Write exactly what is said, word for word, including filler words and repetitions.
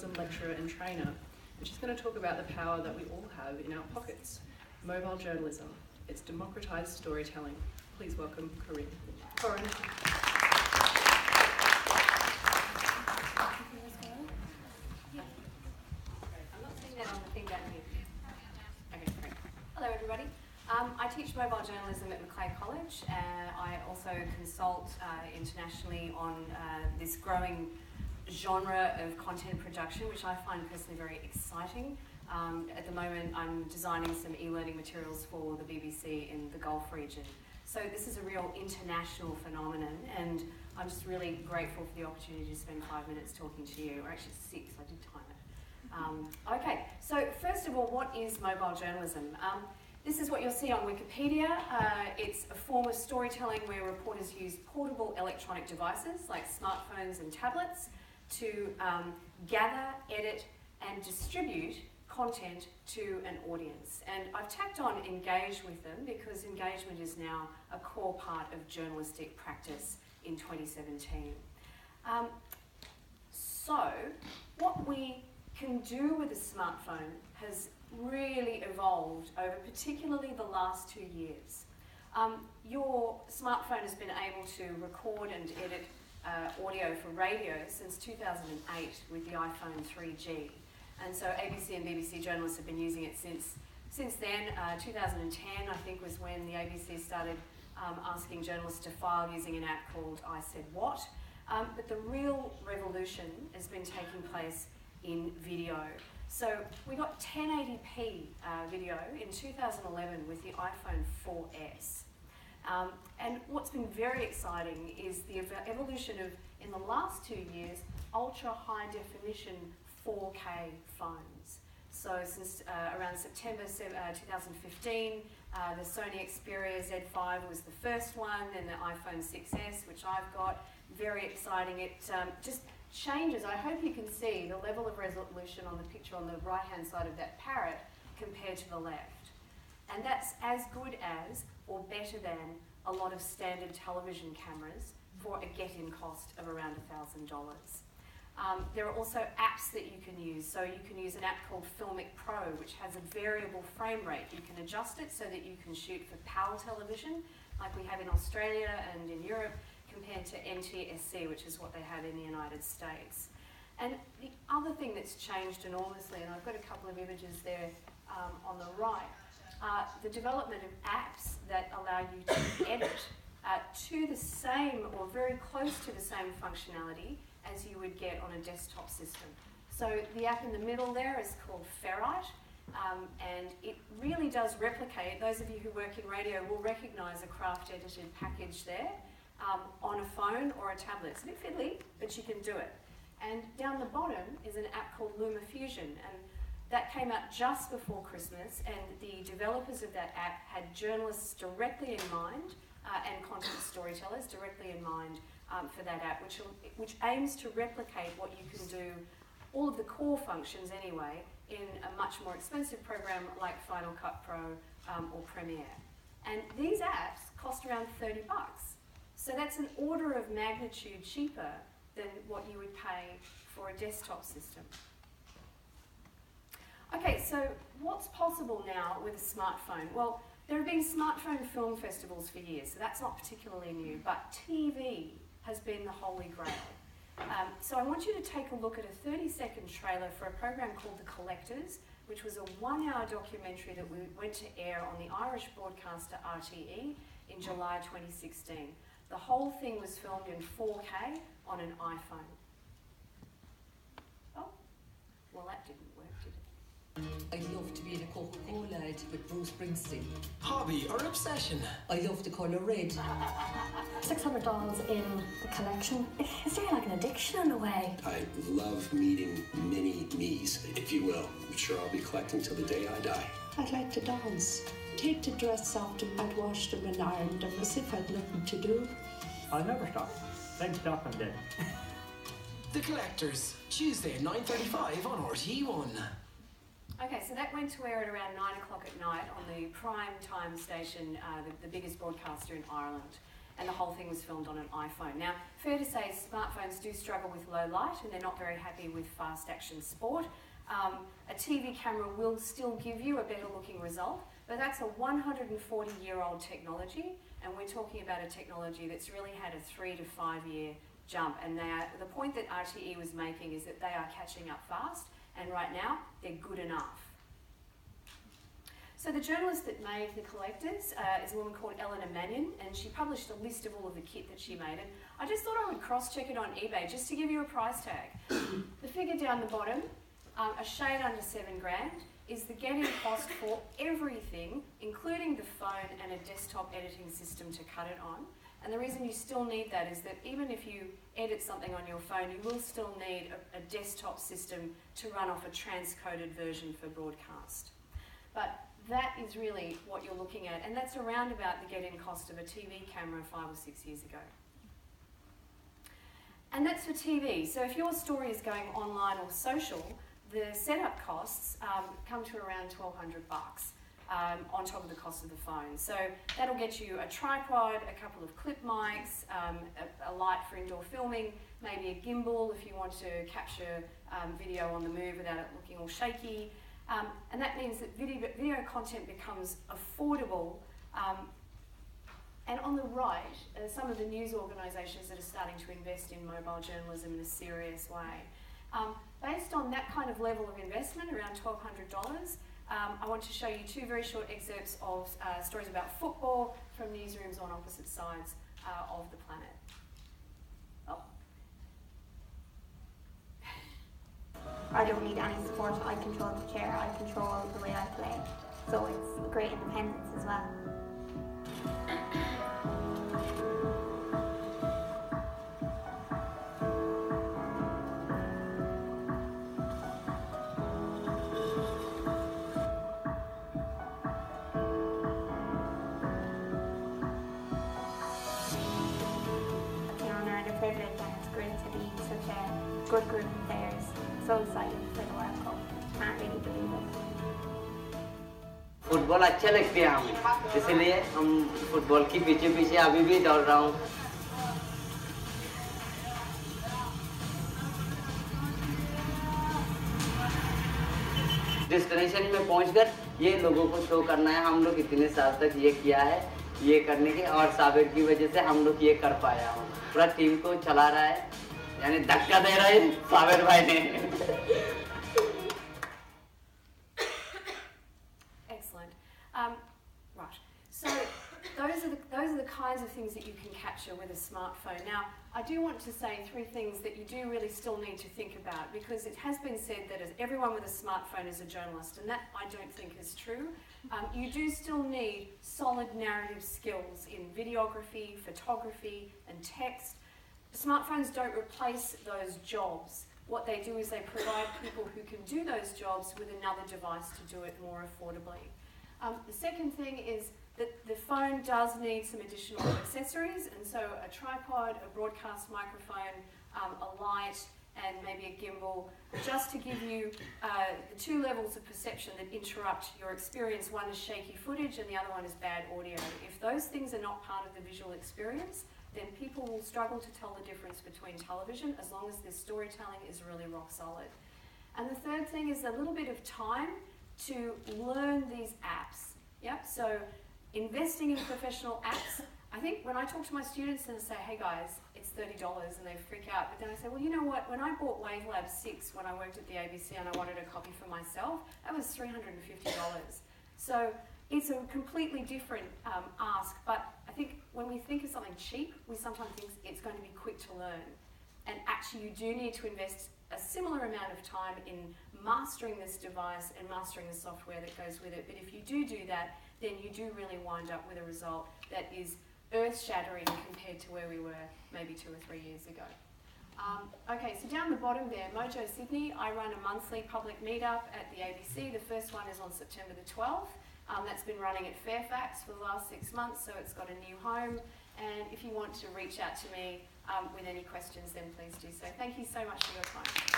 journalism lecturer and trainer, and she's going to talk about the power that we all have in our pockets. Mobile journalism. It's democratised storytelling. Please welcome Corinne. Corinne. I'm not seeing that on the thing down here. Okay, great. Hello, everybody. Um, I teach mobile journalism at Macleay College. Uh, I also consult uh, internationally on uh, this growing genre of content production, which I find personally very exciting. Um, at the moment, I'm designing some e-learning materials for the B B C in the Gulf region. So this is a real international phenomenon, and I'm just really grateful for the opportunity to spend five minutes talking to you, or actually six, I did time it. Um, okay, so first of all, what is mobile journalism? Um, This is what you'll see on Wikipedia. Uh, it's a form of storytelling where reporters use portable electronic devices like smartphones and tablets to um, gather, edit, and distribute content to an audience. And I've tacked on engage with them because engagement is now a core part of journalistic practice in twenty seventeen. Um, so, what we can do with a smartphone has really evolved over particularly the last two years. Um, your smartphone has been able to record and edit uh, audio for radio since two thousand eight with the iPhone three G. And so A B C and B B C journalists have been using it since, since then. Uh, two thousand ten, I think, was when the A B C started um, asking journalists to file using an app called I Said What. Um, but the real revolution has been taking place in video. So we got ten eighty p uh, video in two thousand eleven with the iPhone four S. Um, and what's been very exciting is the ev evolution of, in the last two years, ultra high definition four K phones. So since uh, around September uh, two thousand fifteen, uh, the Sony Xperia Z five was the first one, and the iPhone six S, which I've got. Very exciting. It um, just changes. I hope you can see the level of resolution on the picture on the right-hand side of that parrot compared to the left. And that's as good as or better than a lot of standard television cameras for a get-in cost of around one thousand dollars. Um, there are also apps that you can use. So you can use an app called Filmic Pro, which has a variable frame rate. You can adjust it so that you can shoot for PAL television, like we have in Australia and in Europe, compared to N T S C, which is what they have in the United States. And the other thing that's changed enormously, and I've got a couple of images there um, on the right, uh, the development of apps that allow you to edit uh, to the same or very close to the same functionality as you would get on a desktop system. So the app in the middle there is called Ferrite, um, and it really does replicate. Those of you who work in radio will recognise a craft edited package there. Um, on a phone or a tablet. It's a bit fiddly, but you can do it. And down the bottom is an app called LumaFusion, and that came out just before Christmas, and the developers of that app had journalists directly in mind uh, and content storytellers directly in mind um, for that app, which, which aims to replicate what you can do, all of the core functions anyway, in a much more expensive program like Final Cut Pro um, or Premiere. And these apps cost around thirty bucks. So that's an order of magnitude cheaper than what you would pay for a desktop system. Okay, so what's possible now with a smartphone? Well, there have been smartphone film festivals for years, so that's not particularly new, but T V has been the holy grail. Um, so I want you to take a look at a thirty second trailer for a program called The Collectors, which was a one hour documentary that we went to air on the Irish broadcaster R T E in July twenty sixteen. The whole thing was filmed in four K on an iPhone. Oh, well that didn't work, did it? I'd love to be in a Coca-Cola ad with Bruce Springsteen. Hobby or obsession? I love the colour red. six hundred dolls in the collection. Is there like an addiction in a way? I love meeting mini me's, if you will. I'm sure I'll be collecting till the day I die. I'd like to dance. Take the dress off them, I'd wash them and iron them as if I'd nothing to do. I'll never stop. Then stop and then. The Collectors, Tuesday at nine thirty-five on R T E one. Okay, so that went to air at around nine o'clock at night on the prime time station, uh, the, the biggest broadcaster in Ireland. and the whole thing was filmed on an iPhone. Now, fair to say, smartphones do struggle with low light, and they're not very happy with fast action sport. Um, a T V camera will still give you a better looking result, but that's a one hundred forty year old technology, and we're talking about a technology that's really had a three to five year jump. And they are, the point that R T E was making is that they are catching up fast, and right now they're good enough. So the journalist that made The Collectors uh, is a woman called Eleanor Mannion, and she published a list of all of the kit that she made. And I just thought I would cross-check it on eBay just to give you a price tag. The figure down the bottom, um, a shade under seven grand, is the get-in cost for everything, including the phone and a desktop editing system to cut it on. And the reason you still need that is that even if you edit something on your phone, you will still need a, a desktop system to run off a transcoded version for broadcast. But that is really what you're looking at, and that's around about the get-in cost of a T V camera five or six years ago. And that's for T V. So if your story is going online or social, the setup costs um, come to around twelve hundred bucks um, on top of the cost of the phone. So that'll get you a tripod, a couple of clip mics, um, a, a light for indoor filming, maybe a gimbal if you want to capture um, video on the move without it looking all shaky. Um, and that means that video, video content becomes affordable. Um, and on the right, uh, some of the news organisations that are starting to invest in mobile journalism in a serious way. Um, based on that kind of level of investment, around twelve hundred dollars, um, I want to show you two very short excerpts of uh, stories about football from newsrooms on opposite sides uh, of the planet. Oh. I don't need any support. I control the chair, I control the way I play. So it's great independence as well. It's an honour and a privilege, and it's great to be such a good group of players. So excited for the World Cup. Can't really believe it. Football अच्छा लगती है हमें, इसलिए हम football के पीछे पीछे अभी भी दौड़ रहा हूँ। डेस्टिनेशन में पहुंचकर ये लोगों को शो करना है, हम लोग इतने साल तक ये किया है, ये करने के और साबिर की वजह से हम लोग ये कर पाया हूँ। पूरा टीम को चला रहा है, यानी धक्का दे रहा है साबिर भाई ने। Excellent. Um, right. So those are the those are the kinds of things that you can capture with a smartphone. Now, I do want to say three things that you do really still need to think about, because it has been said that as everyone with a smartphone is a journalist, and that I don't think is true. Um, you do still need solid narrative skills in videography, photography, and text. Smartphones don't replace those jobs. What they do is they provide people who can do those jobs with another device to do it more affordably. Um, the second thing is that the phone does need some additional accessories, and so a tripod, a broadcast microphone, um, a light, and maybe a gimbal, just to give you uh, the two levels of perception that interrupt your experience. One is shaky footage and the other one is bad audio. If those things are not part of the visual experience, then people will struggle to tell the difference between television as long as the storytelling is really rock solid. And the third thing is a little bit of time to learn these apps. Yep, so investing in professional apps. I think when I talk to my students and I say, hey guys, it's thirty dollars, and they freak out, but then I say, well, you know what, when I bought Wavelab six when I worked at the A B C and I wanted a copy for myself, that was three hundred fifty dollars. So it's a completely different um, ask, but I think when we think of something cheap, we sometimes think it's going to be quick to learn. And actually you do need to invest a similar amount of time in mastering this device and mastering the software that goes with it. But if you do do that, then you do really wind up with a result that is earth-shattering compared to where we were maybe two or three years ago. Um, okay, so down the bottom there, Mojo Sydney, I run a monthly public meetup at the A B C. The first one is on September the twelfth. Um, that's been running at Fairfax for the last six months, so it's got a new home. And if you want to reach out to me um, with any questions, then please do so. Thank you so much for your time.